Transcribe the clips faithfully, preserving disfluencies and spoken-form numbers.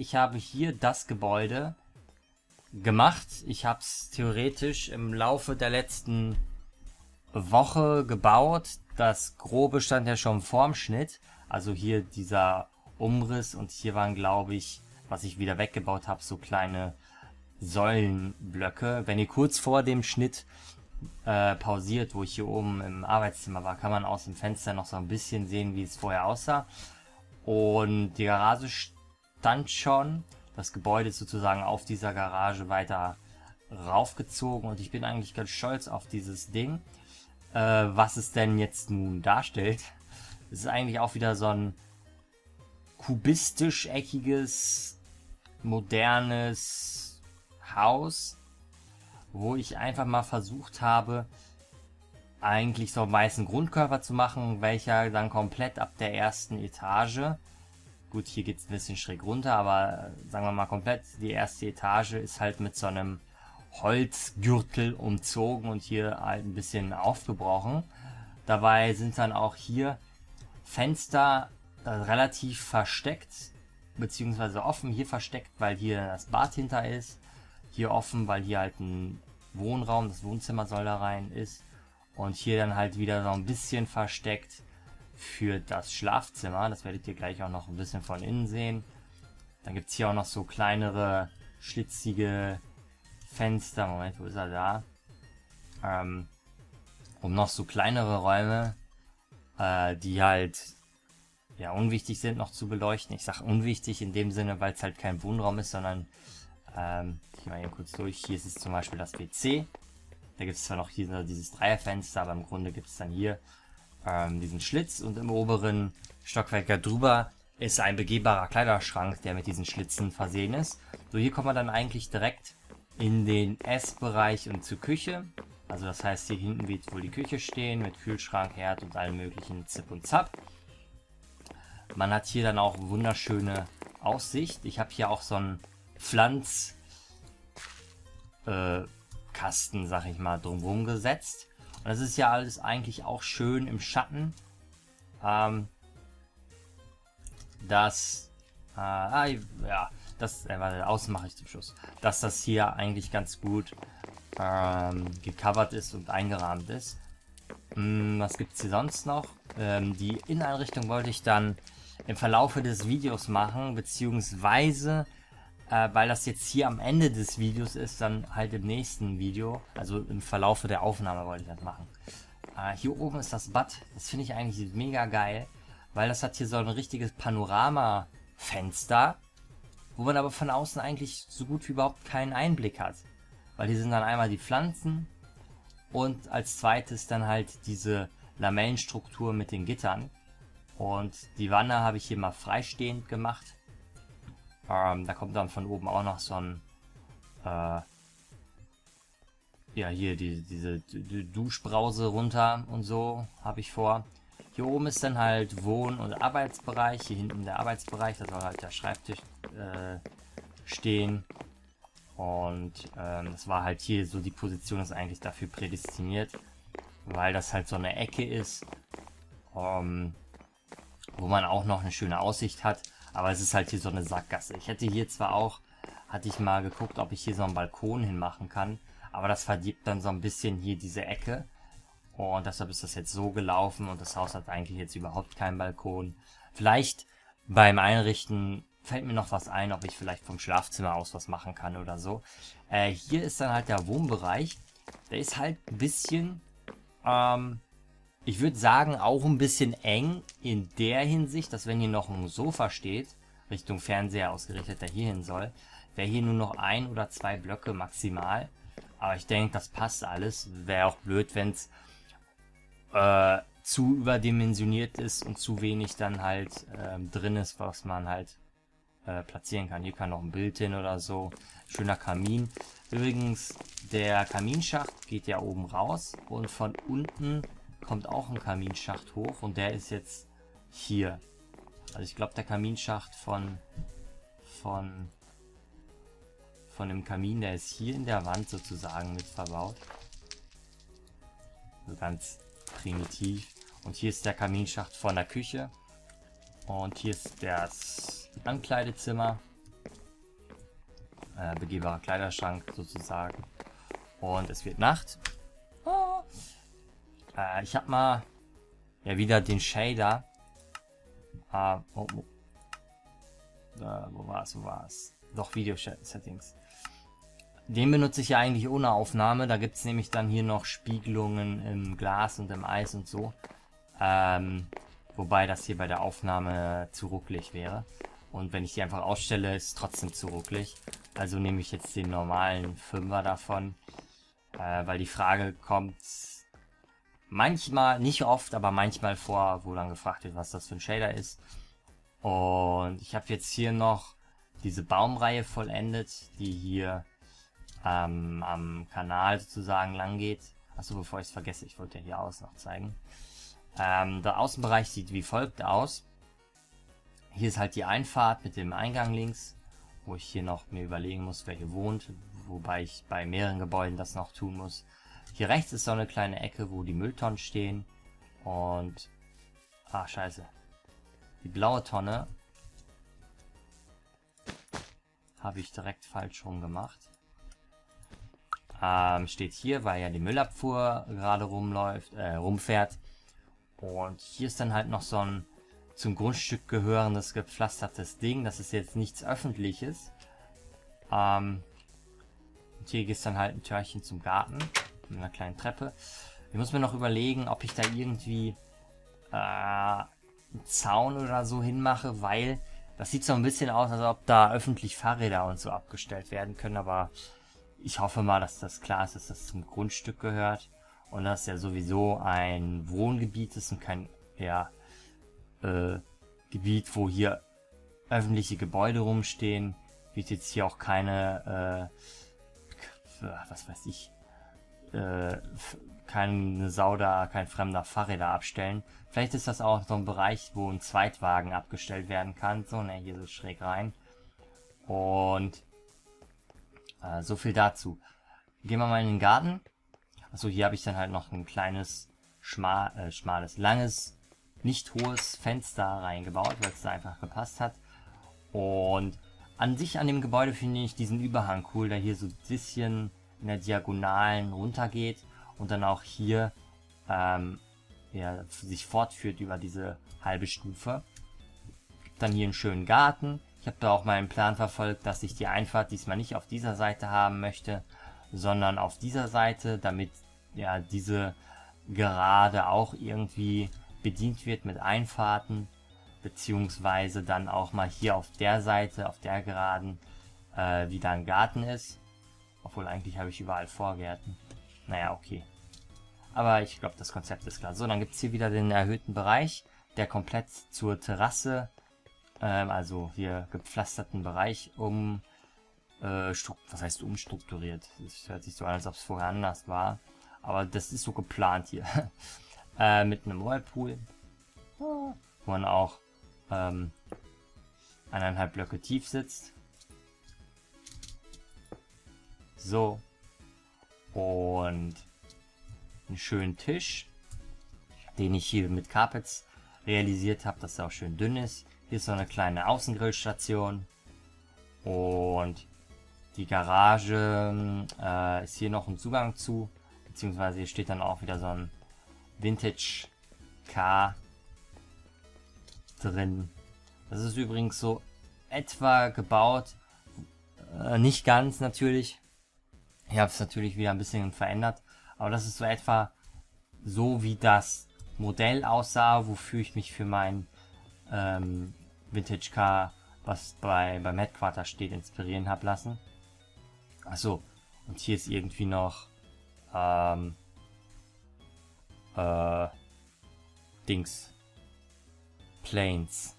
ich habe hier das Gebäude gemacht. Ich habe es theoretisch im Laufe der letzten Woche gebaut. Das Grobe stand ja schon vorm Schnitt. Also hier dieser Umriss und hier waren, glaube ich, was ich wieder weggebaut habe, so kleine Säulenblöcke. Wenn ihr kurz vor dem Schnitt äh, pausiert, wo ich hier oben im Arbeitszimmer war, kann man aus dem Fenster noch so ein bisschen sehen, wie es vorher aussah. Und die Garage stand schon. Das Gebäude ist sozusagen auf dieser Garage weiter raufgezogen und ich bin eigentlich ganz stolz auf dieses Ding. Äh, was es denn jetzt nun darstellt, es ist eigentlich auch wieder so ein kubistisch-eckiges, modernes Haus, wo ich einfach mal versucht habe, eigentlich so einen weißen Grundkörper zu machen, welcher dann komplett ab der ersten Etage, gut, hier geht es ein bisschen schräg runter, aber sagen wir mal komplett, die erste Etage ist halt mit so einem Holzgürtel umzogen und hier halt ein bisschen aufgebrochen. Dabei sind dann auch hier Fenster relativ versteckt, beziehungsweise offen, hier versteckt, weil hier das Bad hinter ist, hier offen, weil hier halt ein Wohnraum, das Wohnzimmer soll da rein ist und hier dann halt wieder so ein bisschen versteckt für das Schlafzimmer, das werdet ihr gleich auch noch ein bisschen von innen sehen. Dann gibt es hier auch noch so kleinere, schlitzige Fenster, Moment, wo ist er da? Ähm, um noch so kleinere Räume, äh, die halt ja unwichtig sind, noch zu beleuchten. Ich sage unwichtig in dem Sinne, weil es halt kein Wohnraum ist, sondern ähm, ich gehe mal hier kurz durch. Hier ist es zum Beispiel das W C. Da gibt es zwar noch hier dieses Dreierfenster, aber im Grunde gibt es dann hier ähm, diesen Schlitz und im oberen Stockwerk darüber ist ein begehbarer Kleiderschrank, der mit diesen Schlitzen versehen ist. So, hier kommt man dann eigentlich direkt in den Essbereich und zur Küche. Also das heißt, hier hinten wird wohl die Küche stehen mit Kühlschrank, Herd und allem möglichen Zip und Zap. Man hat hier dann auch wunderschöne Aussicht. Ich habe hier auch so einen Pflanzkasten, äh, sag ich mal, drumherum gesetzt. Und das ist ja alles eigentlich auch schön im Schatten. Ähm, das, äh, ah, ja, das, äh, warte, außen mache ich zum Schluss. Dass das hier eigentlich ganz gut ähm, gecovert ist und eingerahmt ist. Hm, was gibt es hier sonst noch? Ähm, die Inneneinrichtung wollte ich dann im Verlaufe des Videos machen, beziehungsweise äh, weil das jetzt hier am Ende des Videos ist, dann halt im nächsten Video, also im Verlaufe der Aufnahme wollte ich das machen. Äh, hier oben ist das Bad, das finde ich eigentlich mega geil, weil das hat hier so ein richtiges Panoramafenster, wo man aber von außen eigentlich so gut wie überhaupt keinen Einblick hat. Weil hier sind dann einmal die Pflanzen und als zweites dann halt diese Lamellenstruktur mit den Gittern. Und die Wanne habe ich hier mal freistehend gemacht. Ähm, da kommt dann von oben auch noch so ein, äh, ja hier die, diese Duschbrause runter und so habe ich vor. Hier oben ist dann halt Wohn- und Arbeitsbereich. Hier hinten der Arbeitsbereich, da soll halt der Schreibtisch äh, stehen. Und ähm, das war halt hier so, die Position ist eigentlich dafür prädestiniert, weil das halt so eine Ecke ist, ähm, wo man auch noch eine schöne Aussicht hat. Aber es ist halt hier so eine Sackgasse. Ich hätte hier zwar auch, hatte ich mal geguckt, ob ich hier so einen Balkon hinmachen kann, aber das verdirbt dann so ein bisschen hier diese Ecke. Und deshalb ist das jetzt so gelaufen und das Haus hat eigentlich jetzt überhaupt keinen Balkon. Vielleicht beim Einrichten fällt mir noch was ein, ob ich vielleicht vom Schlafzimmer aus was machen kann oder so. Äh, hier ist dann halt der Wohnbereich. Der ist halt ein bisschen, ähm, ich würde sagen, auch ein bisschen eng in der Hinsicht, dass wenn hier noch ein Sofa steht, Richtung Fernseher ausgerichtet, der hier hin soll, wäre hier nur noch ein oder zwei Blöcke maximal. Aber ich denke, das passt alles. Wäre auch blöd, wenn es äh, zu überdimensioniert ist und zu wenig dann halt äh, drin ist, was man halt äh, platzieren kann. Hier kann noch ein Bild hin oder so. Schöner Kamin. Übrigens, der Kaminschacht geht ja oben raus und von unten kommt auch ein Kaminschacht hoch und der ist jetzt hier. Also ich glaube, der Kaminschacht von von von dem Kamin, der ist hier in der Wand sozusagen mit verbaut. So ganz primitiv. Und hier ist der Kaminschacht von der Küche. Und hier ist das Ankleidezimmer. äh, begehbarer Kleiderschrank sozusagen. Und es wird Nacht. Oh. Äh, ich habe mal ja wieder den Shader. Äh, oh, oh. Äh, wo war es? Wo war es? Doch, Video-Settings. Den benutze ich ja eigentlich ohne Aufnahme. Da gibt es nämlich dann hier noch Spiegelungen im Glas und im Eis und so. Ähm, wobei das hier bei der Aufnahme zu ruckelig wäre. Und wenn ich die einfach ausstelle, ist es trotzdem zu ruckelig. Also nehme ich jetzt den normalen Fünfer davon. Äh, weil die Frage kommt manchmal, nicht oft, aber manchmal vor, wo dann gefragt wird, was das für ein Shader ist. Und ich habe jetzt hier noch diese Baumreihe vollendet, die hier ähm, am Kanal sozusagen lang geht. Achso, bevor ich es vergesse, ich wollte ja hier außen noch zeigen. Ähm, der Außenbereich sieht wie folgt aus. Hier ist halt die Einfahrt mit dem Eingang links, wo ich hier noch mir überlegen muss, wer hier wohnt, wobei ich bei mehreren Gebäuden das noch tun muss. Hier rechts ist so eine kleine Ecke, wo die Mülltonnen stehen und... Ah, scheiße. Die blaue Tonne habe ich direkt falsch rum gemacht. Ähm, steht hier, weil ja die Müllabfuhr gerade rumläuft, äh, rumfährt. Und hier ist dann halt noch so ein zum Grundstück gehörendes gepflastertes Ding. Das ist jetzt nichts Öffentliches. Ähm, und hier geht es dann halt ein Türchen zum Garten mit einer kleinen Treppe. Ich muss mir noch überlegen, ob ich da irgendwie äh, einen Zaun oder so hinmache, weil das sieht so ein bisschen aus, als ob da öffentlich Fahrräder und so abgestellt werden können. Aber ich hoffe mal, dass das klar ist, dass das zum Grundstück gehört. Und das ja sowieso ein Wohngebiet ist und kein ja, äh, Gebiet, wo hier öffentliche Gebäude rumstehen. Wird jetzt hier auch keine, äh, was weiß ich, äh, keine Sau da, kein fremder Fahrräder abstellen. Vielleicht ist das auch so ein Bereich, wo ein Zweitwagen abgestellt werden kann. So, ne, hier so schräg rein. Und äh, so viel dazu. Gehen wir mal in den Garten. Achso, hier habe ich dann halt noch ein kleines, schmal, äh, schmales, langes, nicht hohes Fenster reingebaut, weil es da einfach gepasst hat. Und an sich an dem Gebäude finde ich diesen Überhang cool, der hier so ein bisschen in der Diagonalen runtergeht und dann auch hier ähm, ja, sich fortführt über diese halbe Stufe. Dann hier einen schönen Garten. Ich habe da auch meinen Plan verfolgt, dass ich die Einfahrt diesmal nicht auf dieser Seite haben möchte, sondern auf dieser Seite, damit ja diese Gerade auch irgendwie bedient wird mit Einfahrten, beziehungsweise dann auch mal hier auf der Seite, auf der Geraden, äh, wieder ein Garten ist. Obwohl eigentlich habe ich überall Vorgärten. Naja, okay. Aber ich glaube, das Konzept ist klar. So, dann gibt es hier wieder den erhöhten Bereich, der komplett zur Terrasse, ähm, also hier gepflasterten Bereich um Äh, was heißt umstrukturiert? Das hört sich so an, als ob es vorher anders war. Aber das ist so geplant hier. äh, mit einem Whirlpool. Wo man auch ähm, eineinhalb Blöcke tief sitzt. So. Und einen schönen Tisch, den ich hier mit Carpets realisiert habe, dass er auch schön dünn ist. Hier ist so eine kleine Außengrillstation. Und die Garage äh, ist hier noch ein Zugang zu, beziehungsweise hier steht dann auch wieder so ein Vintage Car drin. Das ist übrigens so etwa gebaut, äh, nicht ganz natürlich. Ich habe es natürlich wieder ein bisschen verändert, aber das ist so etwa so, wie das Modell aussah, wofür ich mich für mein ähm, Vintage Car, was bei beim Headquarter steht, inspirieren habe lassen. Achso, und hier ist irgendwie noch ähm, äh, Dings. Planes.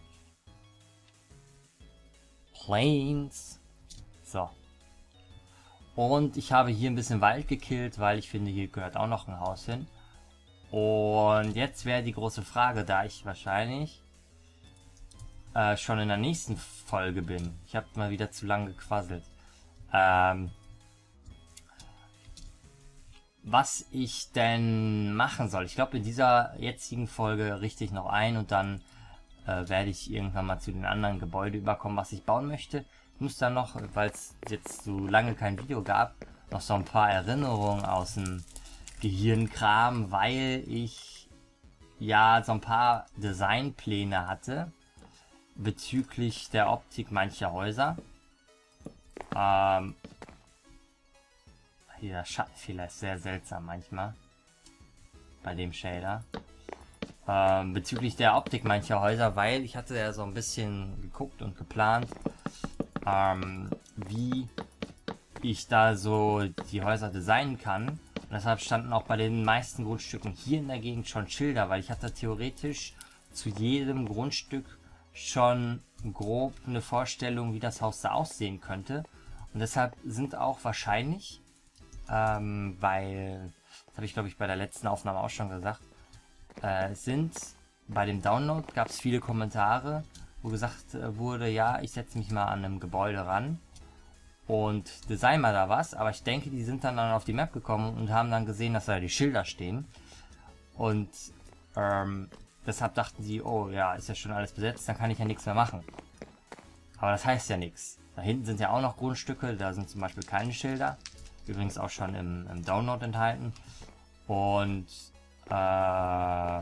Planes. So. Und ich habe hier ein bisschen Wald gekillt, weil ich finde, hier gehört auch noch ein Haus hin. Und jetzt wäre die große Frage, da ich wahrscheinlich äh, schon in der nächsten Folge bin. Ich habe mal wieder zu lange gequasselt. Ähm, was ich denn machen soll. Ich glaube, in dieser jetzigen Folge richte ich noch ein und dann äh, werde ich irgendwann mal zu den anderen Gebäuden überkommen, was ich bauen möchte. Ich muss dann noch, weil es jetzt so lange kein Video gab, noch so ein paar Erinnerungen aus dem Gehirn kramen, weil ich ja so ein paar Designpläne hatte bezüglich der Optik mancher Häuser. Ähm, dieser Schattenfehler ist sehr seltsam manchmal bei dem Shader. Ähm, bezüglich der Optik mancher Häuser, weil ich hatte ja so ein bisschen geguckt und geplant, ähm, wie ich da so die Häuser designen kann. Und deshalb standen auch bei den meisten Grundstücken hier in der Gegend schon Schilder, weil ich hatte theoretisch zu jedem Grundstück schon grob eine Vorstellung, wie das Haus da aussehen könnte. Und deshalb sind auch wahrscheinlich, ähm, weil, das habe ich glaube ich bei der letzten Aufnahme auch schon gesagt, äh, sind bei dem Download gab es viele Kommentare, wo gesagt äh, wurde, ja, ich setze mich mal an einem Gebäude ran und design mal da was, aber ich denke, die sind dann, dann auf die Map gekommen und haben dann gesehen, dass da die Schilder stehen. Und ähm, deshalb dachten sie, oh ja, ist ja schon alles besetzt, dann kann ich ja nichts mehr machen. Aber das heißt ja nichts. Da hinten sind ja auch noch Grundstücke, da sind zum Beispiel keine Schilder. Übrigens auch schon im, im Download enthalten. Und äh,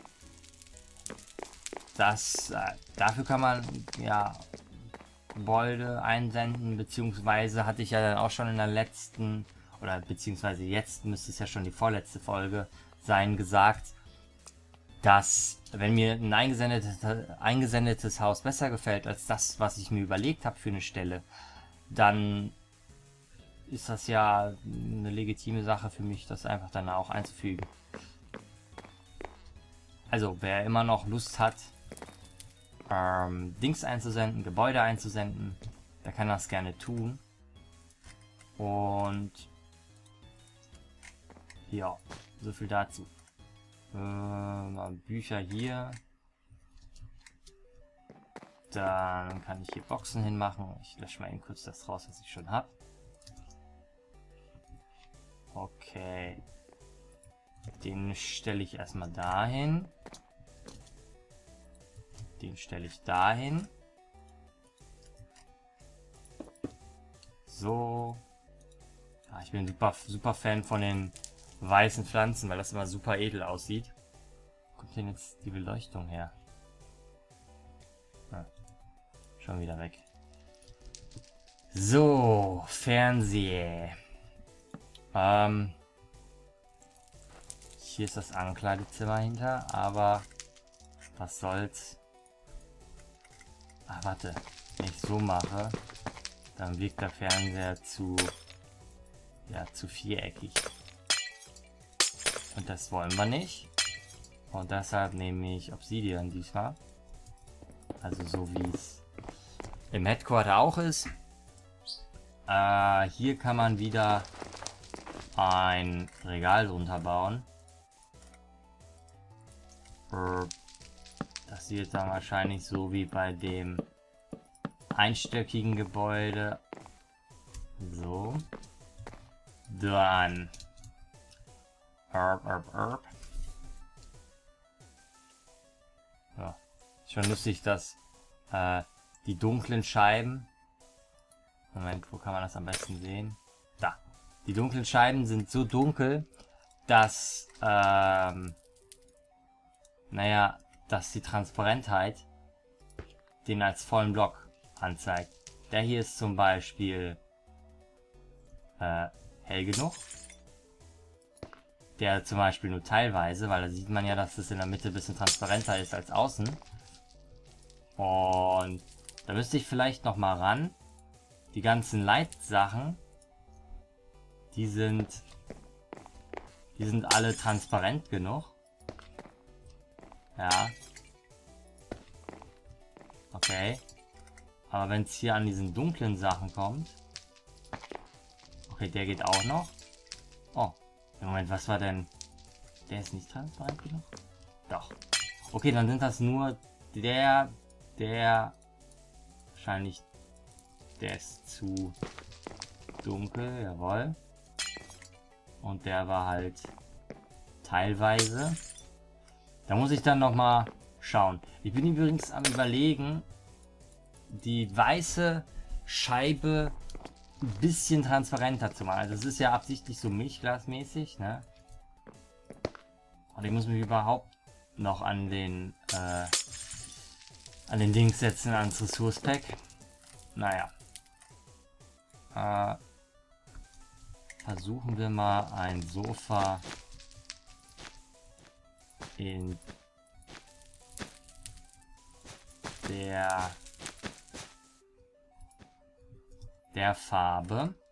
das, äh, dafür kann man ja Gebäude einsenden, beziehungsweise hatte ich ja dann auch schon in der letzten, oder beziehungsweise jetzt müsste es ja schon die vorletzte Folge sein, gesagt, dass wenn mir ein eingesendetes, eingesendetes Haus besser gefällt als das, was ich mir überlegt habe für eine Stelle, dann ist das ja eine legitime Sache für mich, das einfach dann auch einzufügen. Also wer immer noch Lust hat, ähm, Dings einzusenden, Gebäude einzusenden, der kann das gerne tun. Und ja, so viel dazu. Äh, Bücher hier. Dann kann ich hier Boxen hinmachen. Ich lösche mal eben kurz das raus, was ich schon habe. Okay. Den stelle ich erstmal dahin. Den stelle ich dahin. So. Ja, ich bin super, super Fan von den weißen Pflanzen, weil das immer super edel aussieht. Wo kommt denn jetzt die Beleuchtung her? Ah, schon wieder weg. So, Fernseher. Ähm, hier ist das Ankleidezimmer hinter, aber was soll's. Ah, warte. Wenn ich so mache, dann wirkt der Fernseher zu, ja, zu viereckig. Und das wollen wir nicht. Und deshalb nehme ich Obsidian diesmal. Also so wie es im Headquarter auch ist. Äh, hier kann man wieder ein Regal drunter bauen. Das sieht dann wahrscheinlich so wie bei dem einstöckigen Gebäude. So. Dann. Erb, erb, erb. Ja. Schon lustig, dass äh, die dunklen Scheiben. Moment, wo kann man das am besten sehen? Da. Die dunklen Scheiben sind so dunkel, dass ähm, naja, dass die Transparentheit den als vollen Block anzeigt. Der hier ist zum Beispiel äh, hell genug. Der zum Beispiel nur teilweise, weil da sieht man ja, dass es in der Mitte ein bisschen transparenter ist als außen. Und da müsste ich vielleicht noch mal ran. Die ganzen Leitsachen, die sind, die sind alle transparent genug. Ja. Okay. Aber wenn es hier an diesen dunklen Sachen kommt. Okay, der geht auch noch. Oh. Moment, was war denn? Der ist nicht transparent genug? Doch. Okay, dann sind das nur der, der, wahrscheinlich, der ist zu dunkel, jawohl. Und der war halt teilweise. Da muss ich dann noch mal schauen. Ich bin übrigens am Überlegen, die weiße Scheibe ein bisschen transparenter zu machen. Also es ist ja absichtlich so milchglasmäßig, ne? Und ich muss mich überhaupt noch an den äh, an den Dings setzen, ans Ressource-Pack. Naja. Äh, versuchen wir mal ein Sofa in der der Farbe.